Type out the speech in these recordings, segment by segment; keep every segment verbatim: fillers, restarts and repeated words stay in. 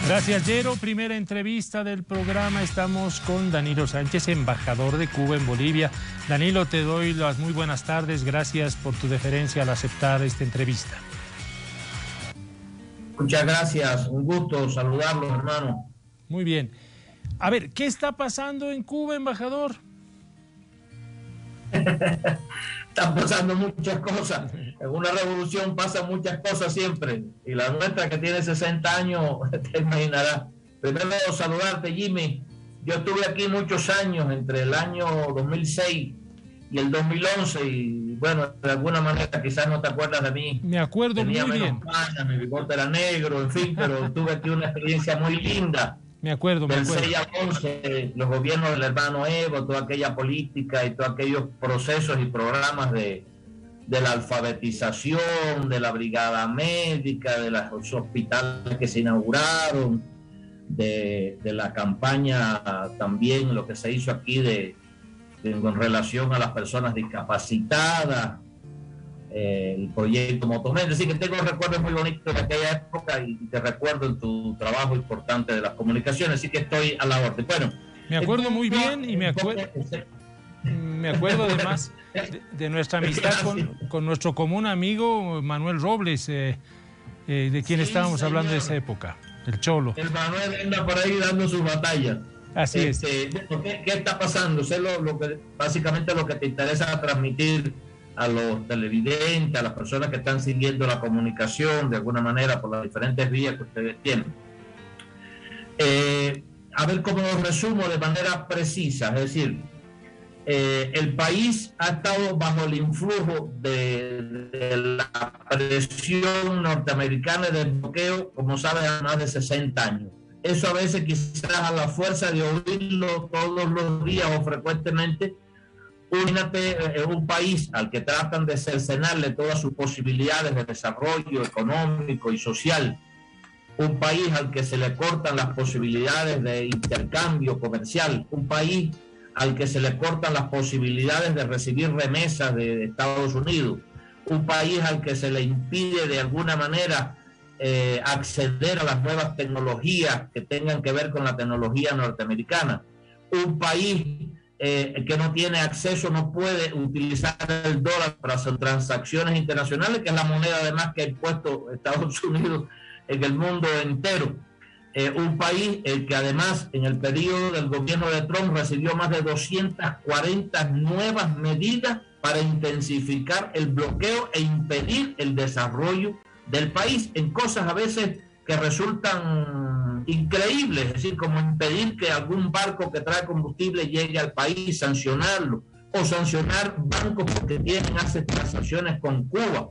Gracias, Yero. Primera entrevista del programa. Estamos con Danilo Sánchez, embajador de Cuba en Bolivia. Danilo, te doy las muy buenas tardes. Gracias por tu deferencia al aceptar esta entrevista. Muchas gracias. Un gusto saludarlos, hermano. Muy bien. A ver, ¿qué está pasando en Cuba, embajador? Están pasando muchas cosas. En una revolución pasan muchas cosas siempre. Y la nuestra, que tiene sesenta años, te imaginarás. Primero, saludarte, Jimmy. Yo estuve aquí muchos años, entre el año dos mil seis y el dos mil once. Y bueno, de alguna manera quizás no te acuerdas de mí. Me acuerdo Tenía muy menos bien. Panas, mi bigote era negro, en fin, pero tuve aquí una experiencia muy linda. Me acuerdo, me Del acuerdo. seis al once, los gobiernos del hermano Evo, toda aquella política y todos aquellos procesos y programas de, de la alfabetización, de la brigada médica, de los hospitales que se inauguraron, de, de la campaña también, lo que se hizo aquí de, de con relación a las personas discapacitadas, eh, el proyecto Motomed. Así que tengo recuerdos muy bonitos de aquella época y te recuerdo en tu trabajo importante de las comunicaciones, así que estoy a la orden. Bueno, me acuerdo muy bien y me acuerdo me acuerdo además de, de nuestra amistad con, con nuestro común amigo Manuel Robles, eh, eh, de quien sí, estábamos señor. hablando de esa época, el Cholo. El Manuel anda por ahí dando sus batallas. Así este, es. ¿qué, ¿Qué está pasando? Sé lo, lo que, básicamente lo que te interesa transmitir a los televidentes, a las personas que están siguiendo la comunicación de alguna manera por las diferentes vías que ustedes tienen. Eh, a ver cómo lo resumo de manera precisa, es decir, eh, el país ha estado bajo el influjo de, de la presión norteamericana y del bloqueo, como saben, hace más de sesenta años. Eso a veces quizás a la fuerza de oírlo todos los días o frecuentemente. Imagínate eh, un país al que tratan de cercenarle todas sus posibilidades de desarrollo económico y social, un país al que se le cortan las posibilidades de intercambio comercial, un país al que se le cortan las posibilidades de recibir remesas de, de Estados Unidos, un país al que se le impide de alguna manera eh, acceder a las nuevas tecnologías que tengan que ver con la tecnología norteamericana, un país Eh, que no tiene acceso, no puede utilizar el dólar para hacer transacciones internacionales, que es la moneda además que ha impuesto Estados Unidos en el mundo entero. Eh, un país el que además en el periodo del gobierno de Trump recibió más de doscientas cuarenta nuevas medidas para intensificar el bloqueo e impedir el desarrollo del país en cosas a veces que resultan increíbles, es decir, como impedir que algún barco que trae combustible llegue al país, sancionarlo, o sancionar bancos porque tienen hace transacciones con Cuba,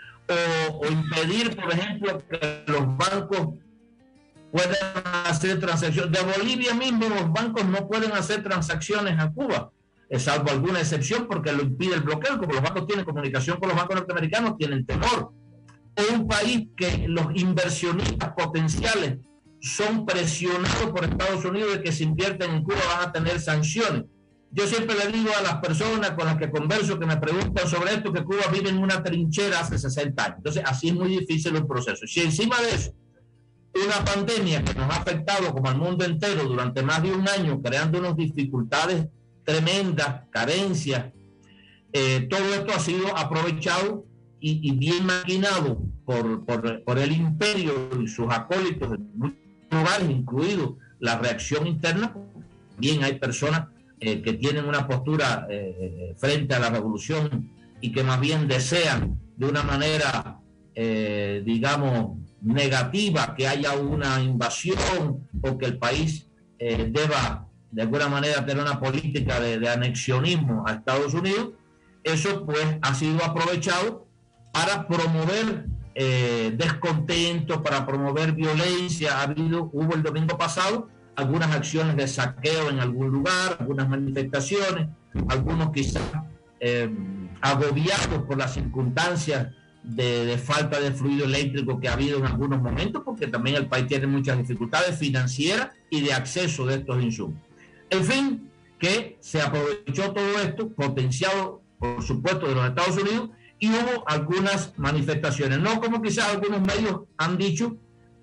o, o impedir, por ejemplo, que los bancos puedan hacer transacciones. De Bolivia mismo los bancos no pueden hacer transacciones a Cuba, salvo alguna excepción porque lo impide el bloqueo, como los bancos tienen comunicación con los bancos norteamericanos, tienen temor. O un país que los inversionistas potenciales son presionados por Estados Unidos de que si invierten en Cuba van a tener sanciones. Yo siempre le digo a las personas con las que converso, que me preguntan sobre esto, que Cuba vive en una trinchera hace sesenta años. Entonces, así es muy difícil el proceso. Si encima de eso, una pandemia que nos ha afectado como al mundo entero durante más de un año, creando unas dificultades tremendas, carencias, eh, todo esto ha sido aprovechado Y, y bien maquinado por, por, por el imperio y sus acólitos en muchos lugares, incluido la reacción interna. Bien, hay personas eh, que tienen una postura eh, frente a la revolución y que más bien desean de una manera, eh, digamos, negativa que haya una invasión o que el país eh, deba de alguna manera tener una política de, de anexionismo a Estados Unidos. Eso pues ha sido aprovechado para promover eh, descontento, para promover violencia. Ha habido, hubo el domingo pasado algunas acciones de saqueo en algún lugar, algunas manifestaciones, algunos quizás eh, agobiados por las circunstancias de, de falta de fluido eléctrico que ha habido en algunos momentos, porque también el país tiene muchas dificultades financieras y de acceso de estos insumos. En fin, que se aprovechó todo esto, potenciado por supuesto de los Estados Unidos, y hubo algunas manifestaciones, no como quizás algunos medios han dicho,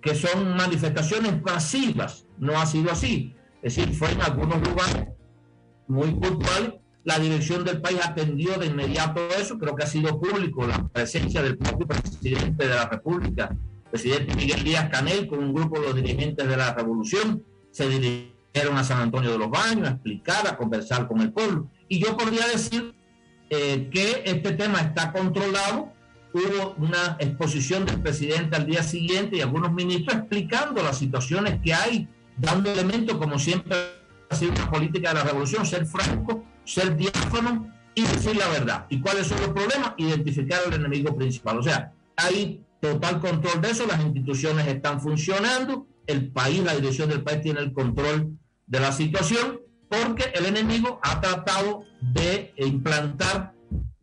que son manifestaciones masivas. No ha sido así. Es decir, fue en algunos lugares muy puntuales. La dirección del país atendió de inmediato eso. Creo que ha sido público la presencia del propio presidente de la República, presidente Miguel Díaz-Canel, con un grupo de los dirigentes de la revolución. Se dirigieron a San Antonio de los Baños a explicar, a conversar con el pueblo. Y yo podría decir eh, que este tema está controlado. Hubo una exposición del presidente al día siguiente y algunos ministros explicando las situaciones que hay, dando elementos, como siempre ha sido una política de la revolución, ser franco, ser diáfano y decir la verdad. ¿Y cuáles son los problemas? Identificar al enemigo principal. O sea, hay total control de eso, las instituciones están funcionando, el país, la dirección del país tiene el control de la situación, porque el enemigo ha tratado de implantar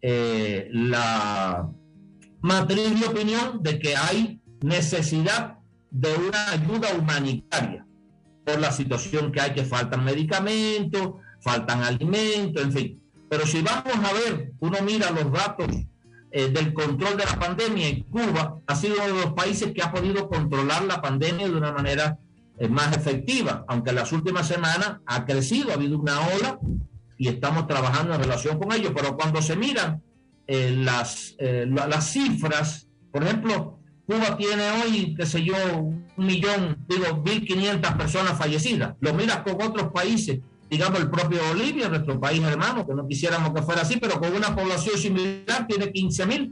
eh, la matriz de opinión de que hay necesidad de una ayuda humanitaria por la situación que hay, que faltan medicamentos, faltan alimentos, en fin. Pero si vamos a ver, uno mira los datos eh, del control de la pandemia, en Cuba ha sido uno de los países que ha podido controlar la pandemia de una manera eh, más efectiva, aunque en las últimas semanas ha crecido, ha habido una ola y estamos trabajando en relación con ello. Pero cuando se miran eh, las, eh, las cifras, por ejemplo, Cuba tiene hoy, qué sé yo, un millón, digo, mil quinientas personas fallecidas. Lo miras con otros países, digamos el propio Bolivia, nuestro país hermano, que no quisiéramos que fuera así, pero con una población similar tiene quince mil.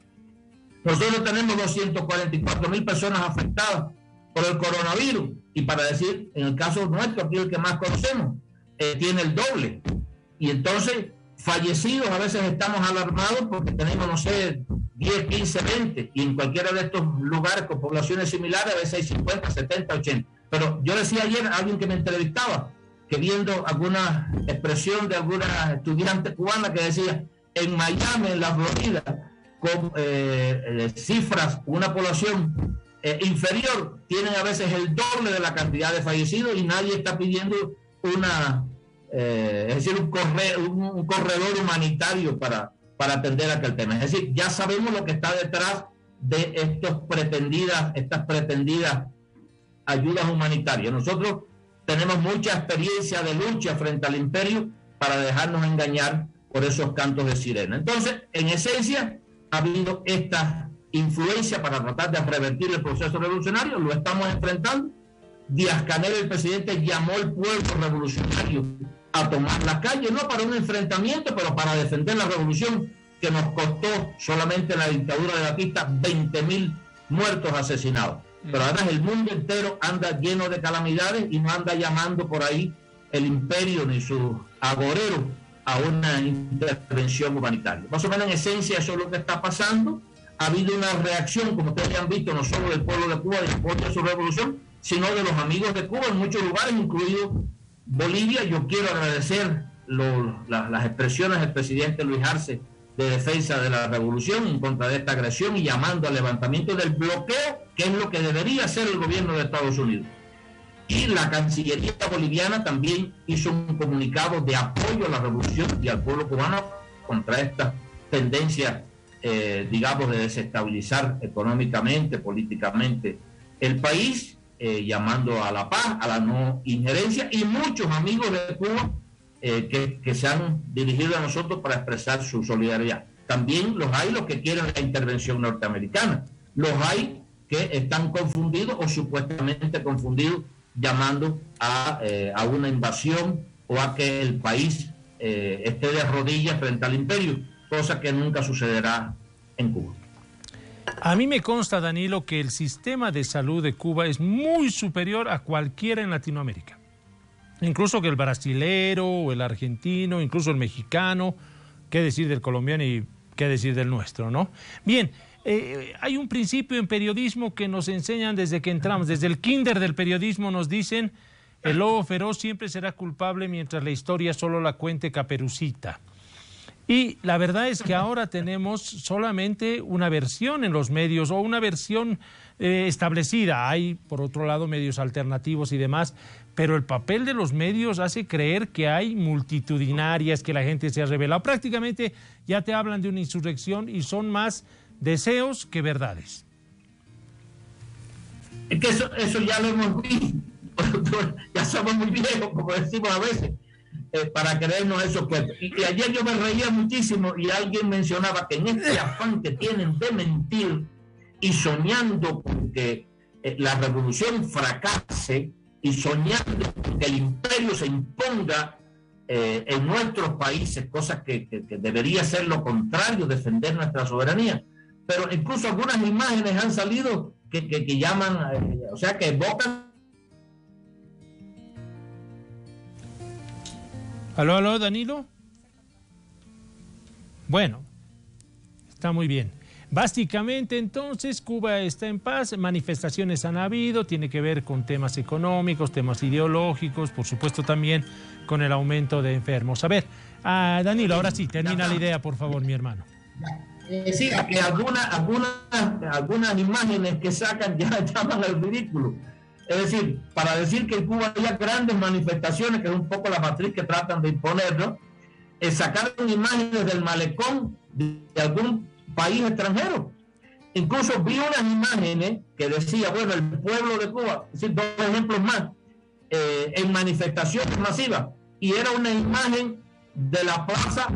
Nosotros tenemos doscientas cuarenta y cuatro mil personas afectadas por el coronavirus. Y para decir, en el caso nuestro, aquí el que más conocemos, eh, tiene el doble. Y entonces, fallecidos, a veces estamos alarmados porque tenemos, no sé, diez, quince, veinte, y en cualquiera de estos lugares con poblaciones similares a veces hay cincuenta, setenta, ochenta. Pero yo decía ayer a alguien que me entrevistaba, que viendo alguna expresión de alguna estudiante cubana que decía, en Miami, en la Florida, con eh, eh, cifras, una población eh, inferior, tienen a veces el doble de la cantidad de fallecidos y nadie está pidiendo una, eh, es decir, un, corre, un, un corredor humanitario para, para atender aquel tema. Es decir, ya sabemos lo que está detrás de estos pretendidas, estas pretendidas ayudas humanitarias. Nosotros tenemos mucha experiencia de lucha frente al imperio para dejarnos engañar por esos cantos de sirena. Entonces, en esencia, ha habido esta influencia para tratar de revertir el proceso revolucionario. Lo estamos enfrentando. Díaz-Canel, el presidente, llamó al pueblo revolucionario a tomar la calle, no para un enfrentamiento, pero para defender la revolución que nos costó solamente en la dictadura de Batista veinte mil muertos asesinados. Pero ahora el mundo entero anda lleno de calamidades y no anda llamando por ahí el imperio ni sus agoreros a una intervención humanitaria. Más o menos en esencia eso es lo que está pasando. Ha habido una reacción, como ustedes han visto, no solo del pueblo de Cuba de apoyo a su revolución, sino de los amigos de Cuba en muchos lugares, incluido Bolivia. Yo quiero agradecer lo, la, las expresiones del presidente Luis Arce de defensa de la revolución en contra de esta agresión y llamando al levantamiento del bloqueo, que es lo que debería hacer el gobierno de Estados Unidos. Y la Cancillería boliviana también hizo un comunicado de apoyo a la revolución y al pueblo cubano contra esta tendencia, eh, digamos, de desestabilizar económicamente, políticamente el país, eh, llamando a la paz, a la no injerencia, y muchos amigos de Cuba Eh, que, que se han dirigido a nosotros para expresar su solidaridad. También los hay los que quieren la intervención norteamericana. Los hay que están confundidos o supuestamente confundidos llamando a, eh, a una invasión o a que el país eh, esté de rodillas frente al imperio, cosa que nunca sucederá en Cuba. A mí me consta, Danilo, que el sistema de salud de Cuba es muy superior a cualquiera en Latinoamérica. Incluso que el brasilero o el argentino, incluso el mexicano, qué decir del colombiano y qué decir del nuestro, ¿no? Bien, eh, hay un principio en periodismo que nos enseñan desde que entramos, desde el kinder del periodismo nos dicen, el lobo feroz siempre será culpable mientras la historia solo la cuente Caperucita. Y la verdad es que ahora tenemos solamente una versión en los medios o una versión eh, establecida. Hay, por otro lado, medios alternativos y demás, pero el papel de los medios hace creer que hay multitudinarias, que la gente se ha rebelado. Prácticamente ya te hablan de una insurrección y son más deseos que verdades. Es que eso, eso ya lo hemos visto. Ya somos muy viejos, como decimos a veces, eh, para creernos eso. Que, y, y ayer yo me reía muchísimo y alguien mencionaba que en este afán que tienen de mentir y soñando con que eh, la revolución fracase y soñando con que el imperio se imponga eh, en nuestros países, cosa que, que, que debería ser lo contrario, defender nuestra soberanía. Pero incluso algunas imágenes han salido que, que, que llaman, eh, o sea, que evocan. Aló, aló, Danilo. Bueno, está muy bien. Básicamente, entonces, Cuba está en paz, manifestaciones han habido, tiene que ver con temas económicos, temas ideológicos, por supuesto también con el aumento de enfermos. A ver, ah, Danilo, ahora sí, termina la idea, por favor, mi hermano. Eh, sí, que algunas algunas algunas imágenes que sacan ya llaman al ridículo. Es decir, para decir que en Cuba hay grandes manifestaciones, que es un poco la matriz que tratan de imponernos, eh, sacaron imágenes del malecón de, de algún país extranjero. Incluso vi unas imágenes que decía, bueno, el pueblo de Cuba, es decir, dos ejemplos más, eh, en manifestaciones masivas, y era una imagen de la plaza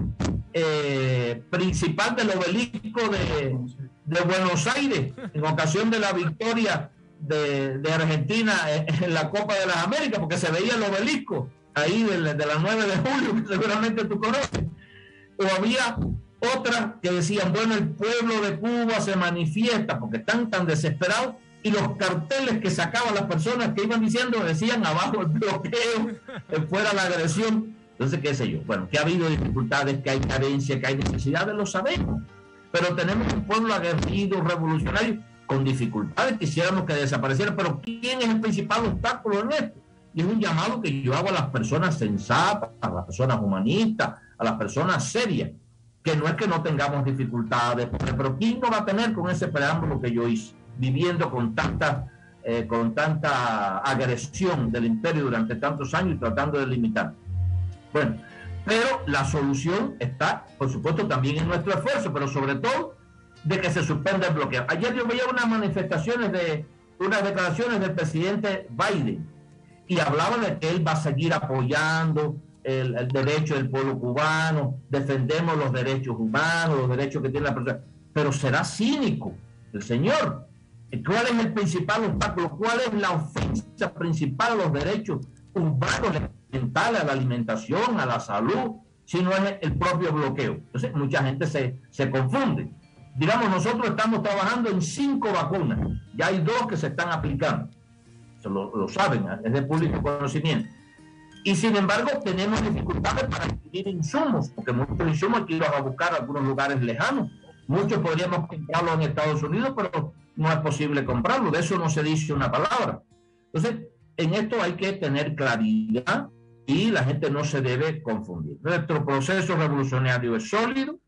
eh, principal del obelisco de, de Buenos Aires, en ocasión de la victoria de, de Argentina en la Copa de las Américas, porque se veía el obelisco ahí de, de la nueve de julio, que seguramente tú conoces. O había otras que decían, bueno, el pueblo de Cuba se manifiesta porque están tan desesperados, y los carteles que sacaban las personas que iban diciendo decían abajo el bloqueo, fuera la agresión. Entonces, qué sé yo, bueno, que ha habido dificultades, que hay carencia, que hay necesidades, lo sabemos, pero tenemos un pueblo aguerrido, revolucionario, con dificultades, quisiéramos que desapareciera, pero ¿quién es el principal obstáculo en esto? Y es un llamado que yo hago a las personas sensatas, a las personas humanistas, a las personas serias, que no es que no tengamos dificultades, pero ¿quién no va a tener con ese preámbulo que yo hice, viviendo con tanta, eh, con tanta agresión del imperio durante tantos años y tratando de limitar? Bueno, pero la solución está, por supuesto, también en nuestro esfuerzo, pero sobre todo de que se suspenda el bloqueo. Ayer yo veía unas manifestaciones, de unas declaraciones del presidente Biden, y hablaba de que él va a seguir apoyando el, el derecho del pueblo cubano, defendemos los derechos humanos, los derechos que tiene la persona, pero será cínico el señor. ¿Cuál es el principal obstáculo? ¿Cuál es la ofensa principal a los derechos humanos, elementales, a la alimentación, a la salud, si no es el propio bloqueo? Entonces mucha gente se, se confunde. Digamos, nosotros estamos trabajando en cinco vacunas, ya hay dos que se están aplicando, eso lo, lo saben, es de público conocimiento, y sin embargo tenemos dificultades para adquirir insumos, porque muchos insumos hay que ir a buscar a algunos lugares lejanos, muchos podríamos comprarlos en Estados Unidos, pero no es posible comprarlo, de eso no se dice una palabra. Entonces, en esto hay que tener claridad y la gente no se debe confundir. Nuestro proceso revolucionario es sólido,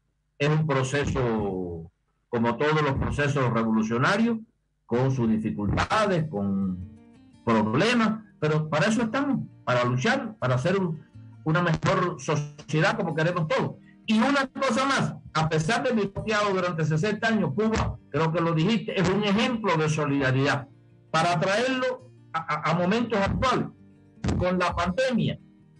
es un proceso, como todos los procesos revolucionarios, con sus dificultades, con problemas, pero para eso estamos, para luchar, para hacer un, una mejor sociedad como queremos todos. Y una cosa más, a pesar de mi bloqueado durante sesenta años, Cuba, creo que lo dijiste, es un ejemplo de solidaridad. Para traerlo a, a, a momentos actuales, con la pandemia,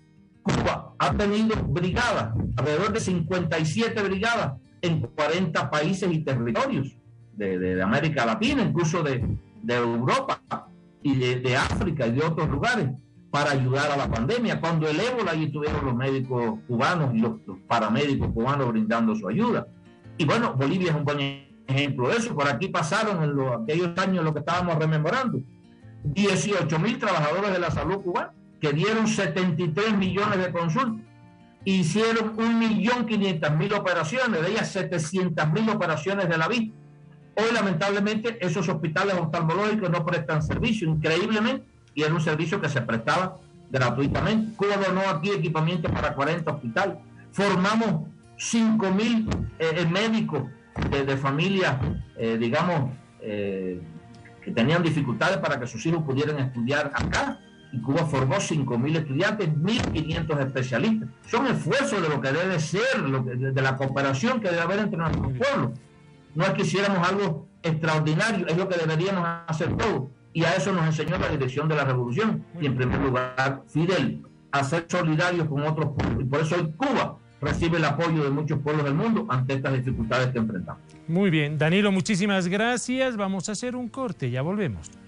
Cuba ha tenido brigadas, alrededor de cincuenta y siete brigadas en cuarenta países y territorios de, de, de América Latina, incluso de, de Europa y de, de África y de otros lugares, para ayudar a la pandemia. Cuando el ébola, allí estuvieron los médicos cubanos y los, los paramédicos cubanos brindando su ayuda. Y bueno, Bolivia es un buen ejemplo de eso. Por aquí pasaron en los, aquellos años lo que estábamos rememorando, dieciocho mil trabajadores de la salud cubana, que dieron setenta y tres millones de consultas, hicieron un millón quinientas mil operaciones, de ellas setecientas mil operaciones de la vista. Hoy lamentablemente esos hospitales oftalmológicos no prestan servicio, increíblemente, y era un servicio que se prestaba gratuitamente. Cuba donó aquí equipamiento para cuarenta hospitales, formamos cinco mil eh, médicos de, de familias, eh, digamos, eh, que tenían dificultades para que sus hijos pudieran estudiar acá, y Cuba formó cinco mil estudiantes, mil quinientos especialistas. Son esfuerzos de lo que debe ser, lo que, de la cooperación que debe haber entre nuestros pueblos. No es que hiciéramos algo extraordinario, es lo que deberíamos hacer todos, y a eso nos enseñó la dirección de la revolución, y en primer lugar Fidel, a ser solidarios con otros pueblos, y por eso hoy Cuba recibe el apoyo de muchos pueblos del mundo ante estas dificultades que enfrentamos. Muy bien, Danilo, muchísimas gracias, vamos a hacer un corte, ya volvemos.